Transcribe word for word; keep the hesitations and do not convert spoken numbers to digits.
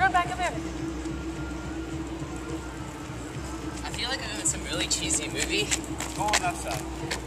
Come back up here. I feel like I'm in some really cheesy movie. Go on that side.